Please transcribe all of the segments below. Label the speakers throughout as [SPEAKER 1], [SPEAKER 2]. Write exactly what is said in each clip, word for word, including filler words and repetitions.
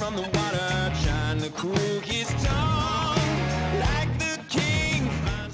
[SPEAKER 1] on the water, trying to cool his tongue, like the king finds.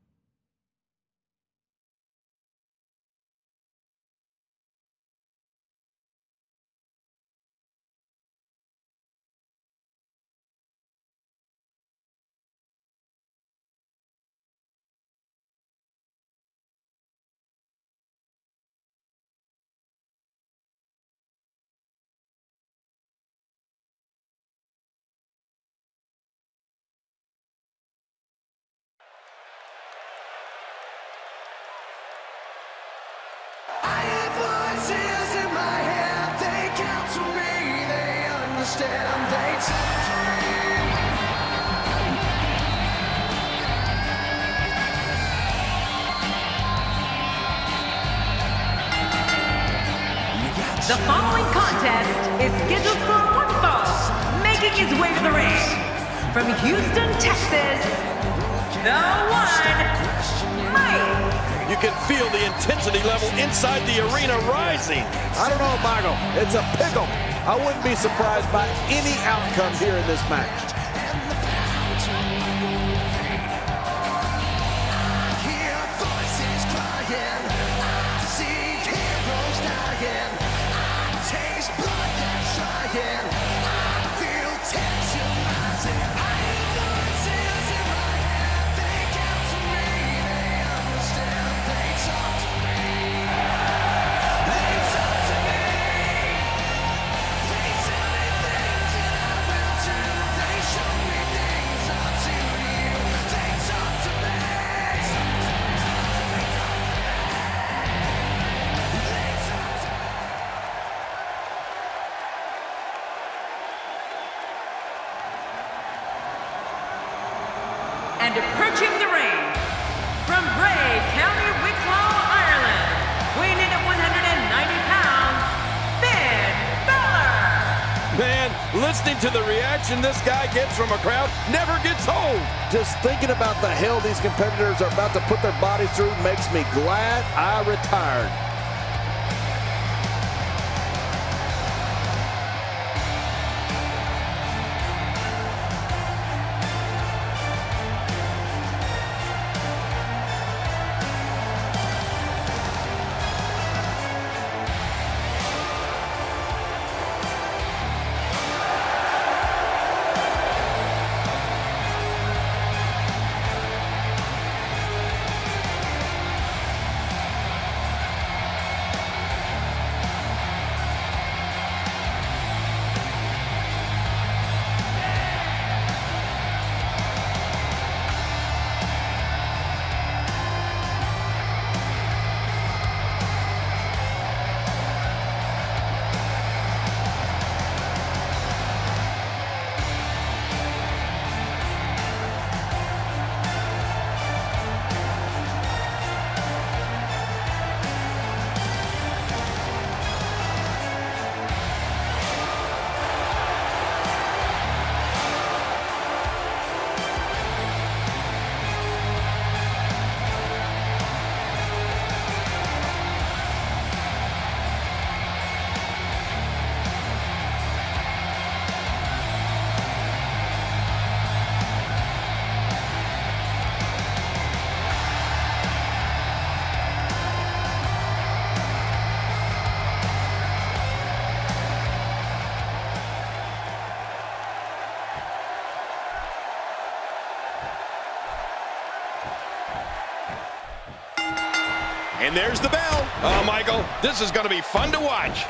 [SPEAKER 2] Voices in my head, they count to me, they understand, they talk to me.
[SPEAKER 3] The following contest is scheduled for one fall, making his way to the ring. From Houston, Texas, the one, Mike.
[SPEAKER 4] You can feel the intensity level inside the arena rising.
[SPEAKER 5] I don't know, Michael. It's a pickle. I wouldn't be surprised by any outcome here in this match.
[SPEAKER 2] I hear voices crying, I see heroes dying, I taste blood that's trying, I feel tension rising. I hear voices in my head, they count to me, they understand. They talk to me. They talk to me. They tell me things that I will do. They show me things I'll do to you. They talk to me. They talk to me. They talk to me.
[SPEAKER 3] And approaching the ring, from Bray, County Wicklow, Ireland, weighing in at one hundred ninety pounds, Finn Balor.
[SPEAKER 4] Man, listening to the reaction this guy gets from a crowd never gets old.
[SPEAKER 5] Just thinking about the hell these competitors are about to put their bodies through makes me glad I retired.
[SPEAKER 4] And there's the bell. Oh, Michael, this is going to be fun to watch.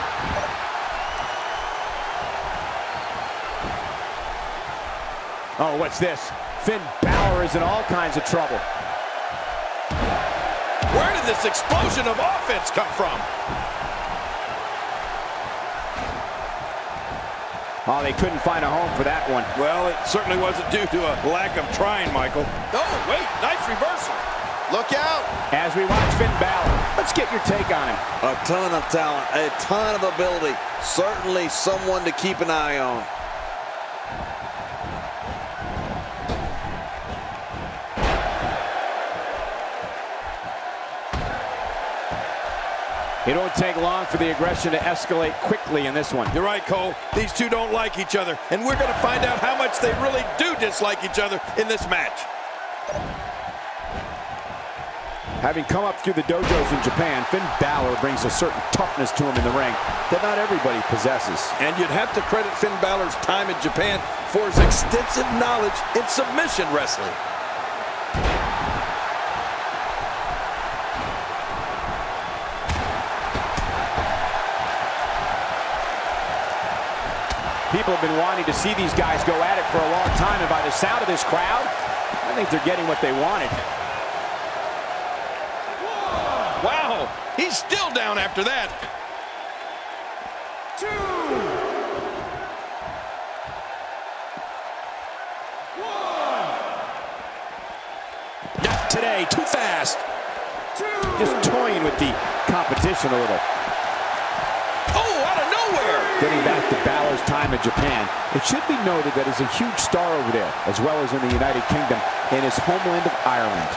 [SPEAKER 6] Oh, what's this? Finn Balor is in all kinds of trouble.
[SPEAKER 4] Where did this explosion of offense come from?
[SPEAKER 6] Oh, they couldn't find a home for that one.
[SPEAKER 4] Well, it certainly wasn't due to a lack of trying, Michael. Oh, wait, nice reversal. Look out.
[SPEAKER 6] As we watch Finn Balor, let's get your take on him.
[SPEAKER 5] A ton of talent, a ton of ability. Certainly someone to keep an eye on.
[SPEAKER 6] It won't take long for the aggression to escalate quickly in this one.
[SPEAKER 4] You're right, Cole. These two don't like each other, and we're going to find out how much they really do dislike each other in this match.
[SPEAKER 6] Having come up through the dojos in Japan, Finn Balor brings a certain toughness to him in the ring that not everybody possesses.
[SPEAKER 4] And you'd have to credit Finn Balor's time in Japan for his extensive knowledge in submission wrestling.
[SPEAKER 6] People have been wanting to see these guys go at it for a long time, and by the sound of this crowd, I think they're getting what they wanted.
[SPEAKER 4] Wow, he's still down after that.
[SPEAKER 2] Two. One.
[SPEAKER 6] Not today, too fast.
[SPEAKER 2] Two.
[SPEAKER 6] Just toying with the competition a little.
[SPEAKER 4] Oh, out of nowhere.
[SPEAKER 6] Getting back to Balor's time in Japan, it should be noted that he's a huge star over there, as well as in the United Kingdom, in his homeland of Ireland.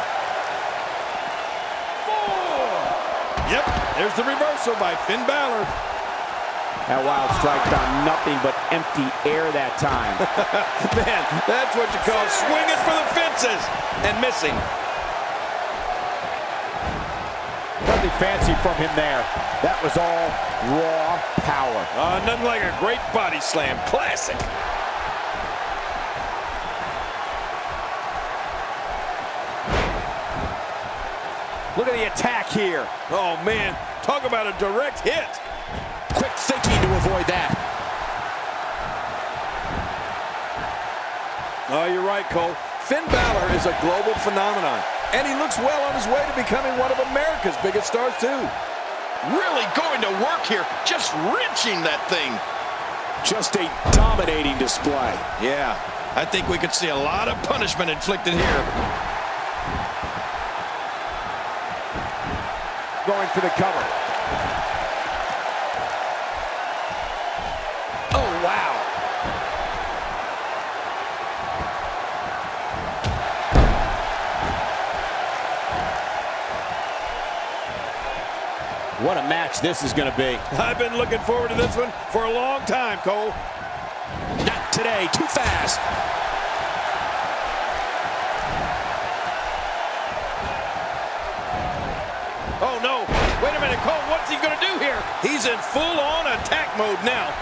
[SPEAKER 4] Yep, there's the reversal by Finn Balor.
[SPEAKER 6] That wild strike found nothing but empty air that time.
[SPEAKER 4] Man, that's what you call swinging for the fences and missing.
[SPEAKER 6] Nothing fancy from him there. That was all raw power.
[SPEAKER 4] Uh, nothing like a great body slam. Classic.
[SPEAKER 6] Look at the attack here.
[SPEAKER 4] Oh, man. Talk about a direct hit.
[SPEAKER 6] Quick thinking to avoid that.
[SPEAKER 4] Oh, you're right, Cole. Finn Balor is a global phenomenon, and he looks well on his way to becoming one of America's biggest stars, too. Really going to work here, just wrenching that thing.
[SPEAKER 6] Just a dominating display.
[SPEAKER 4] Yeah, I think we could see a lot of punishment inflicted here.
[SPEAKER 6] Going for the cover.
[SPEAKER 4] Oh, wow.
[SPEAKER 6] What a match this is going to be.
[SPEAKER 4] I've been looking forward to this one for a long time, Cole.
[SPEAKER 6] Not today, too fast.
[SPEAKER 4] Oh, no. Wait a minute, Cole. What's he going to do here? He's in full-on attack mode now.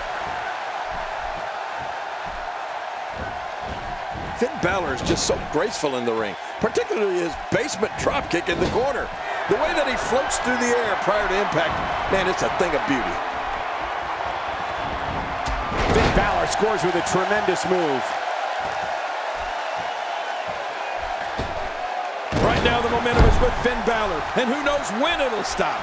[SPEAKER 4] Finn Balor is just so graceful in the ring, particularly his basement dropkick in the corner. The way that he floats through the air prior to impact, man, it's a thing of beauty.
[SPEAKER 6] Finn Balor scores with a tremendous move.
[SPEAKER 4] Right now, the momentum is with Finn Balor, and who knows when it'll stop.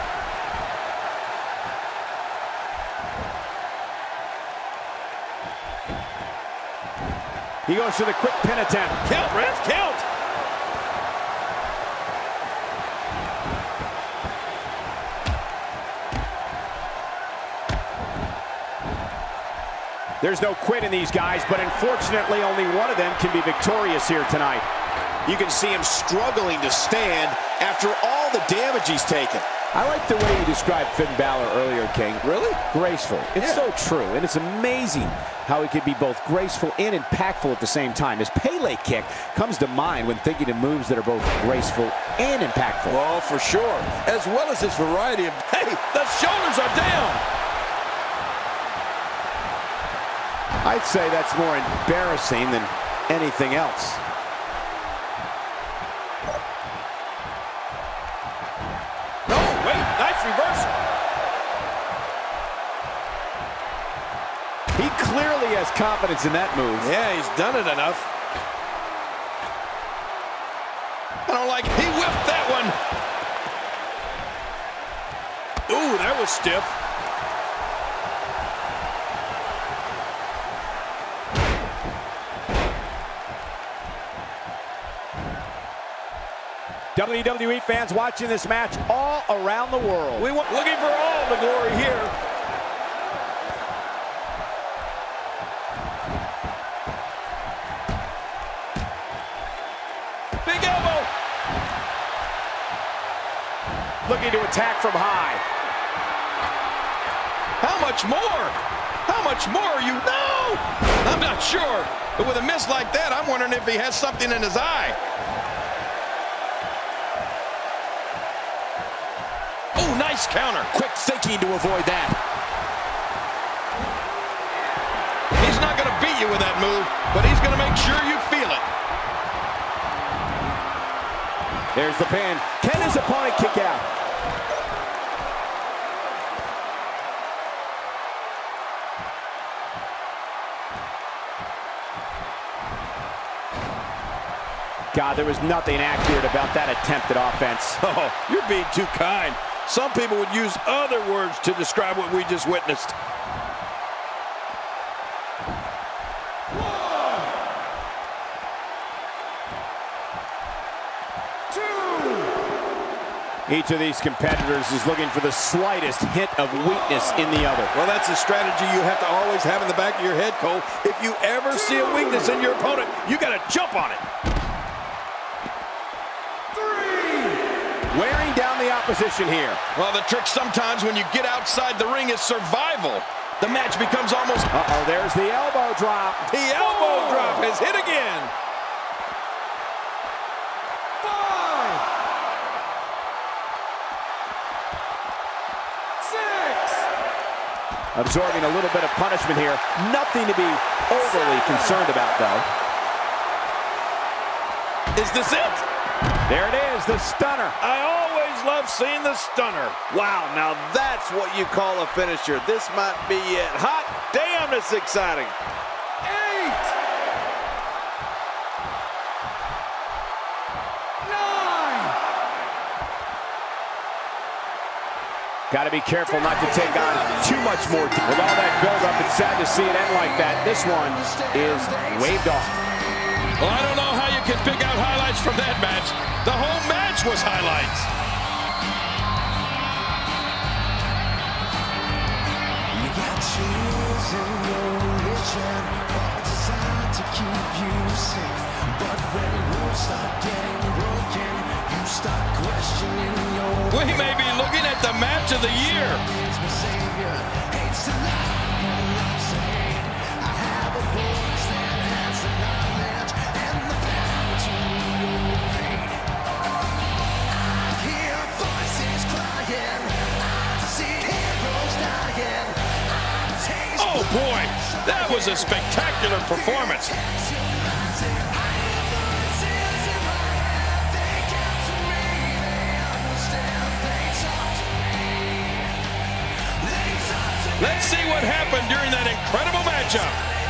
[SPEAKER 6] He goes to the quick pin attempt.
[SPEAKER 4] Count, ref, count.
[SPEAKER 6] There's no quit in these guys, but unfortunately only one of them can be victorious here tonight.
[SPEAKER 7] You can see him struggling to stand after all the damage he's taken.
[SPEAKER 6] I like the way you described Finn Balor earlier, King.
[SPEAKER 4] Really?
[SPEAKER 6] Graceful. It's
[SPEAKER 4] Yeah.
[SPEAKER 6] so true, and it's amazing how he could be both graceful and impactful at the same time. His Pele kick comes to mind when thinking of moves that are both graceful and impactful.
[SPEAKER 4] Well, for sure. As well as his variety of... Hey, the shoulders are down.
[SPEAKER 6] I'd say that's more embarrassing than anything else.
[SPEAKER 4] No, wait, nice reversal.
[SPEAKER 6] He clearly has confidence in that move.
[SPEAKER 4] Yeah, he's done it enough. I don't like... He whipped that one. Ooh, that was stiff.
[SPEAKER 6] W W E fans watching this match all around the world.
[SPEAKER 4] We want looking for all the glory here. Big elbow.
[SPEAKER 6] Looking to attack from high.
[SPEAKER 4] How much more? How much more are you? No! I'm not sure. But with a miss like that, I'm wondering if he has something in his eye. Oh, nice counter.
[SPEAKER 6] Quick thinking to avoid that.
[SPEAKER 4] He's not going to beat you with that move, but he's going to make sure you feel it.
[SPEAKER 6] There's the pin. Can his opponent kick out? God, there was nothing accurate about that attempted offense.
[SPEAKER 4] Oh, you're being too kind. Some people would use other words to describe what we just witnessed.
[SPEAKER 6] Each of these competitors is looking for the slightest hint of weakness in the other.
[SPEAKER 4] Well, that's a strategy you have to always have in the back of your head, Cole. If you ever see a weakness in your opponent, you got to jump on it.
[SPEAKER 6] Three. Wearing down the opposition here.
[SPEAKER 4] Well, the trick sometimes when you get outside the ring is survival. The match becomes almost...
[SPEAKER 6] Uh-oh, there's the elbow drop.
[SPEAKER 4] The elbow drop has hit again.
[SPEAKER 6] Absorbing a little bit of punishment here. Nothing to be overly concerned about, though.
[SPEAKER 4] Is this it?
[SPEAKER 6] There it is, the stunner.
[SPEAKER 4] I always love seeing the stunner.
[SPEAKER 5] Wow, now that's what you call a finisher. This might be it. Hot damn, it's exciting.
[SPEAKER 2] Eight. Nine.
[SPEAKER 6] Got to be careful not to take on too much more. With all that build-up, it's sad to see it end like that. This one is waved off.
[SPEAKER 4] Well, I don't know how you can pick out highlights from that match. The whole match was highlights.
[SPEAKER 2] You got chills in your religion, all designed to keep you safe. But when rules start getting broken, you start questioning your...
[SPEAKER 4] We may be looking at the match of the year. Oh boy, that was a spectacular performance. Let's see what happened during that incredible matchup.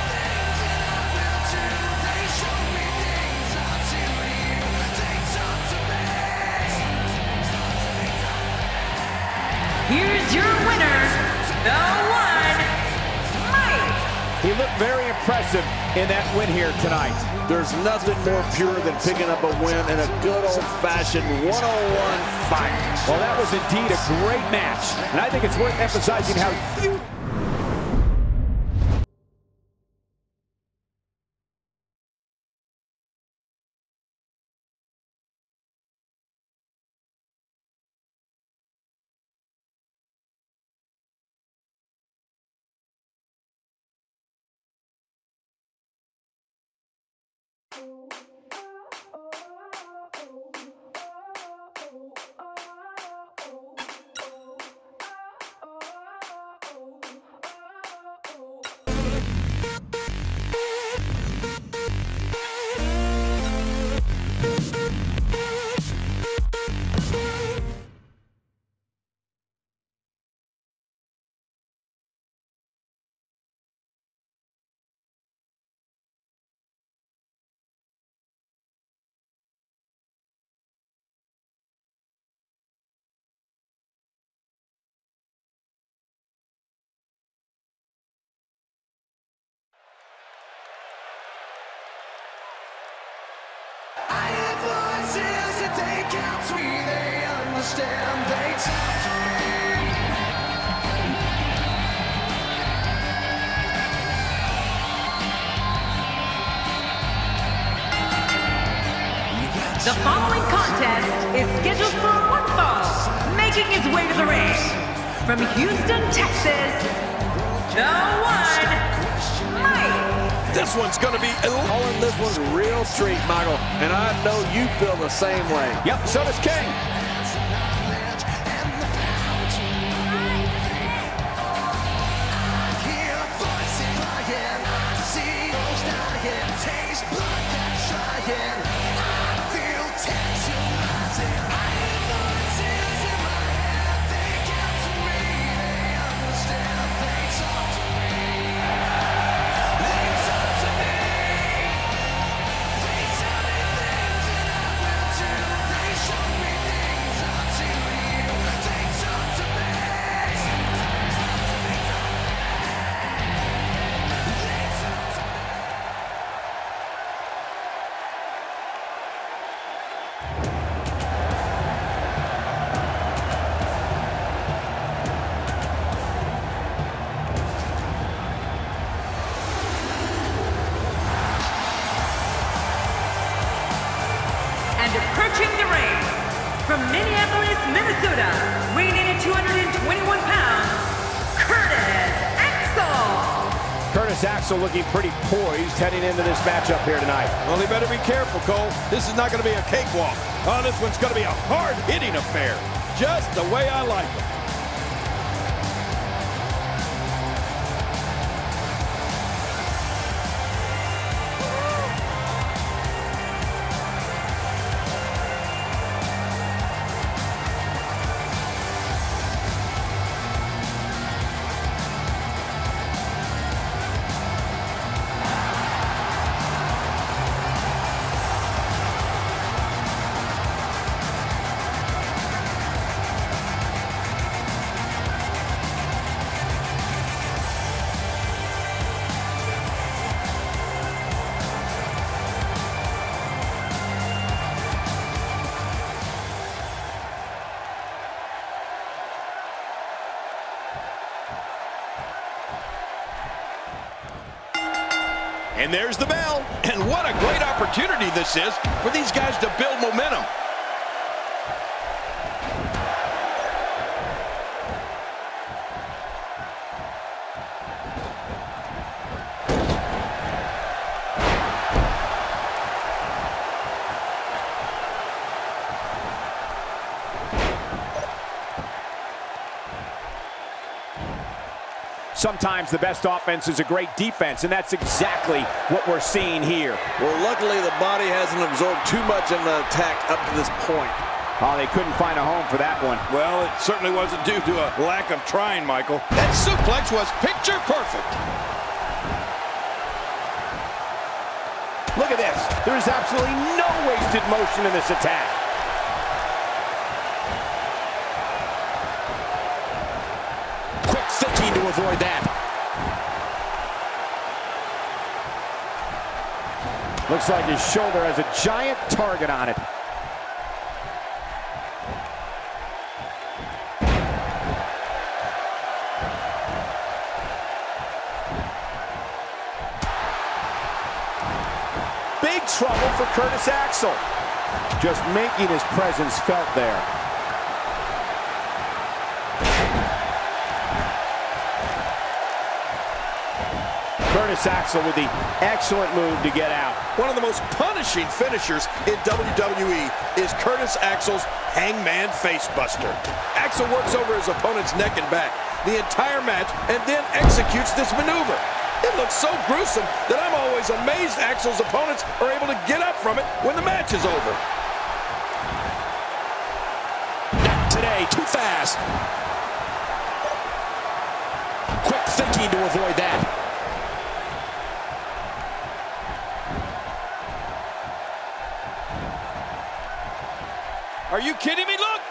[SPEAKER 3] Here's your winner, the one, Mike.
[SPEAKER 6] He looked very impressive in that win here tonight.
[SPEAKER 5] There's nothing more pure than picking up a win in a good old-fashioned one-on-one fight.
[SPEAKER 6] Well, that was indeed a great match, and I think it's worth emphasizing how you...
[SPEAKER 3] The following contest is scheduled for one fall, making his way to the ring From Houston, Texas, the one, Mike.
[SPEAKER 4] This one's going to be
[SPEAKER 5] Calling this one's a real treat, Michael, and I know you feel the same way.
[SPEAKER 6] Yep, so does King.
[SPEAKER 3] Approaching the ring, from Minneapolis, Minnesota, weighing in at two hundred twenty-one pounds, Curtis Axel.
[SPEAKER 6] Curtis Axel looking pretty poised heading into this matchup here tonight.
[SPEAKER 4] Well, he better be careful, Cole. This is not going to be a cakewalk. Oh, this one's going to be a hard-hitting affair, just the way I like it.
[SPEAKER 7] And there's the bell.
[SPEAKER 4] And what a great opportunity this is for these guys to build momentum.
[SPEAKER 6] Sometimes the best offense is a great defense, and that's exactly what we're seeing here.
[SPEAKER 5] Well, luckily the body hasn't absorbed too much in the attack up to this point.
[SPEAKER 6] Oh, they couldn't find a home for that one.
[SPEAKER 4] Well, it certainly wasn't due to a lack of trying, Michael. That suplex was picture perfect.
[SPEAKER 6] Look at this. There is absolutely no wasted motion in this attack.
[SPEAKER 7] Quick thinking to avoid that.
[SPEAKER 6] Looks like his shoulder has a giant target on it. Big trouble for Curtis Axel. Just making his presence felt there. Curtis Axel with the excellent move to get out.
[SPEAKER 4] One of the most punishing finishers in W W E is Curtis Axel's Hangman Facebuster. Axel works over his opponent's neck and back the entire match and then executes this maneuver. It looks so gruesome that I'm always amazed Axel's opponents are able to get up from it when the match is over.
[SPEAKER 7] Not today, too fast. Quick thinking to avoid that.
[SPEAKER 4] Are you kidding me? Look!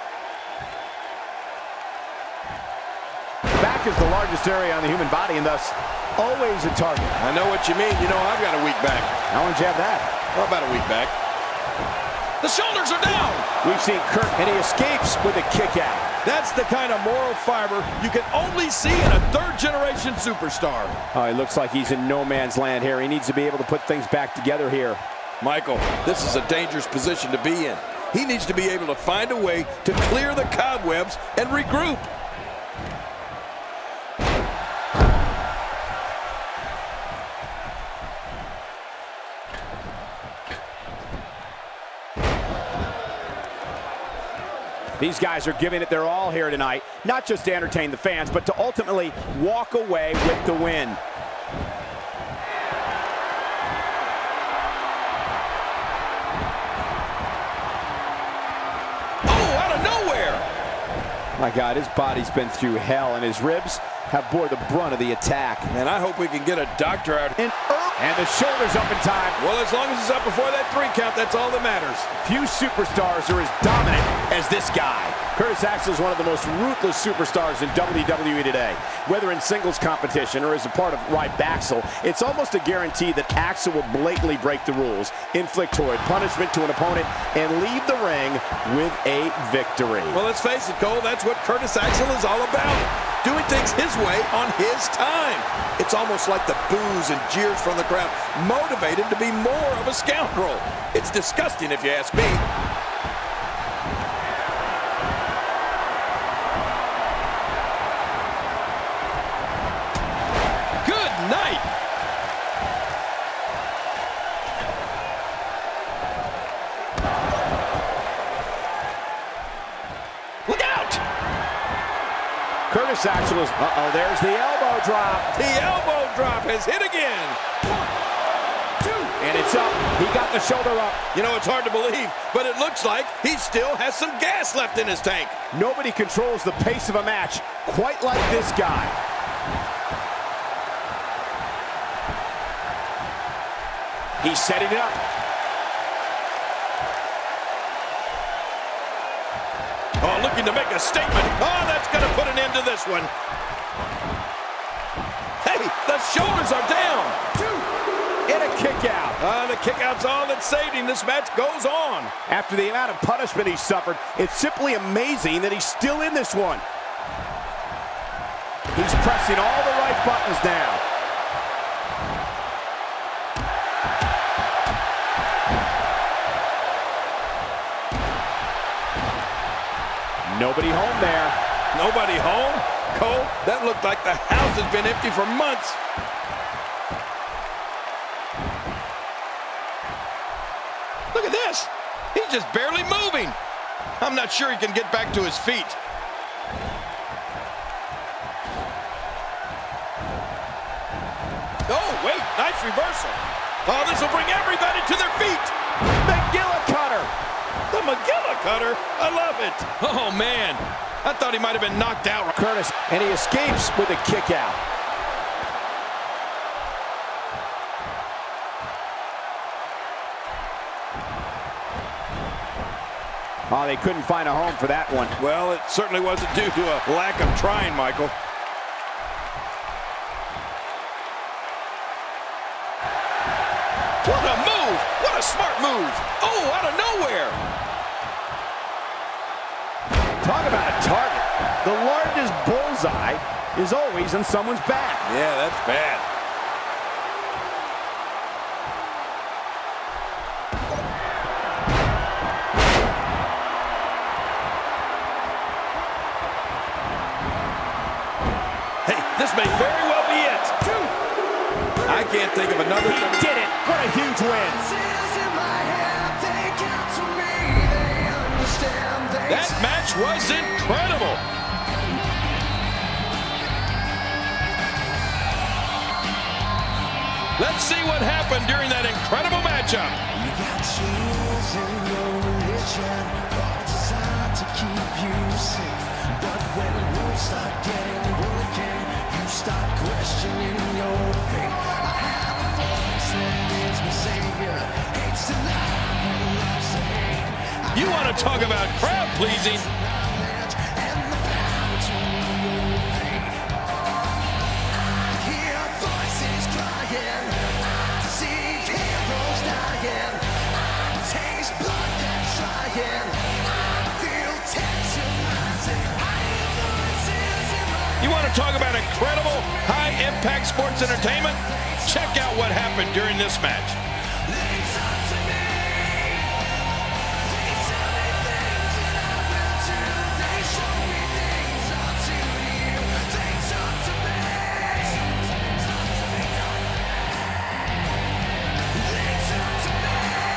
[SPEAKER 6] Back is the largest area on the human body and thus always a target.
[SPEAKER 4] I know what you mean. You know I've got a weak back.
[SPEAKER 6] How long did you have that?
[SPEAKER 4] Well, about a week back. The shoulders are down!
[SPEAKER 6] We've seen Kurt, and he escapes with a kick out.
[SPEAKER 4] That's the kind of moral fiber you can only see in a third-generation superstar.
[SPEAKER 6] Oh, he looks like he's in no man's land here. He needs to be able to put things back together here.
[SPEAKER 4] Michael, this is a dangerous position to be in. He needs to be able to find a way to clear the cobwebs and regroup.
[SPEAKER 6] These guys are giving it their all here tonight, not just to entertain the fans, but to ultimately walk away with the win.
[SPEAKER 4] Oh, out of nowhere!
[SPEAKER 6] My God, his body's been through hell, and his ribs have bore the brunt of the attack.
[SPEAKER 4] And I hope we can get a doctor out.
[SPEAKER 6] And, and the shoulder's up in time.
[SPEAKER 4] Well, as long as it's up before that three count, that's all that matters.
[SPEAKER 6] Few superstars are as dominant as this guy. Curtis Axel is one of the most ruthless superstars in W W E today. Whether in singles competition or as a part of Rybaxel, it's almost a guarantee that Axel will blatantly break the rules, inflict horrid punishment to an opponent, and leave the ring with a victory.
[SPEAKER 4] Well, let's face it, Cole, that's what Curtis Axel is all about. Doing things his way on his time. It's almost like the boos and jeers from the crowd motivate him to be more of a scoundrel. It's disgusting if you ask me.
[SPEAKER 6] Curtis Axel is, uh-oh, there's the elbow drop.
[SPEAKER 4] The elbow drop has hit again.
[SPEAKER 6] One, two, and it's up. He got the shoulder up.
[SPEAKER 4] You know, it's hard to believe, but it looks like he still has some gas left in his tank.
[SPEAKER 6] Nobody controls the pace of a match quite like this guy. He's setting it up.
[SPEAKER 4] Oh, looking to make a statement. Oh, that's going to put an end to this one. Hey, the shoulders are down.
[SPEAKER 6] Two. And a kick out.
[SPEAKER 4] Uh, the kick out's all that saved him. This match goes on.
[SPEAKER 6] After the amount of punishment he suffered, it's simply amazing that he's still in this one. He's pressing all the right buttons now. Nobody home there.
[SPEAKER 4] Nobody home? Cole, that looked like the house has been empty for months. Look at this. He's just barely moving. I'm not sure he can get back to his feet. Oh, wait, nice reversal. Oh, this will bring everybody to their feet.
[SPEAKER 6] McGillicudder.
[SPEAKER 4] The McGillicudder? I love it. Oh, man. I thought he might have been knocked out.
[SPEAKER 6] Curtis, and he escapes with a kick out. Oh, they couldn't find a home for that one.
[SPEAKER 4] Well, it certainly wasn't due to a lack of trying, Michael. What a move! What a smart move! Oh, out of nowhere!
[SPEAKER 6] Talk about a target. The largest bullseye is always on someone's back.
[SPEAKER 4] Yeah, that's bad. Hey, this may very well be it. Two. I can't think of another.
[SPEAKER 6] He did it. What a huge win.
[SPEAKER 4] That match was incredible. Let's see what happened during that incredible matchup.
[SPEAKER 2] You got tools in your religion, all designed to keep you safe. But when rules start getting broken, you start questioning your faith. I have a voice that is my savior, hates to love and loves to hate.
[SPEAKER 4] You want to talk about crowd pleasing? You want to talk about incredible, high-impact sports entertainment? Check out what happened during this match.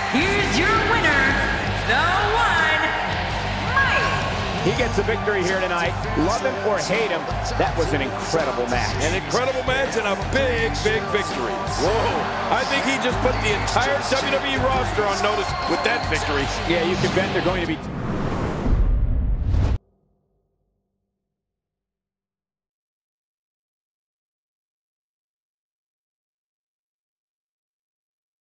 [SPEAKER 3] here's your winner, the one, Mike.
[SPEAKER 6] He gets a victory here tonight. Love him or hate him, that was an incredible match.
[SPEAKER 4] An incredible match and a big, big victory. Whoa. I think he just put the entire W W E roster on notice with that victory.
[SPEAKER 6] Yeah, you can bet they're going to be...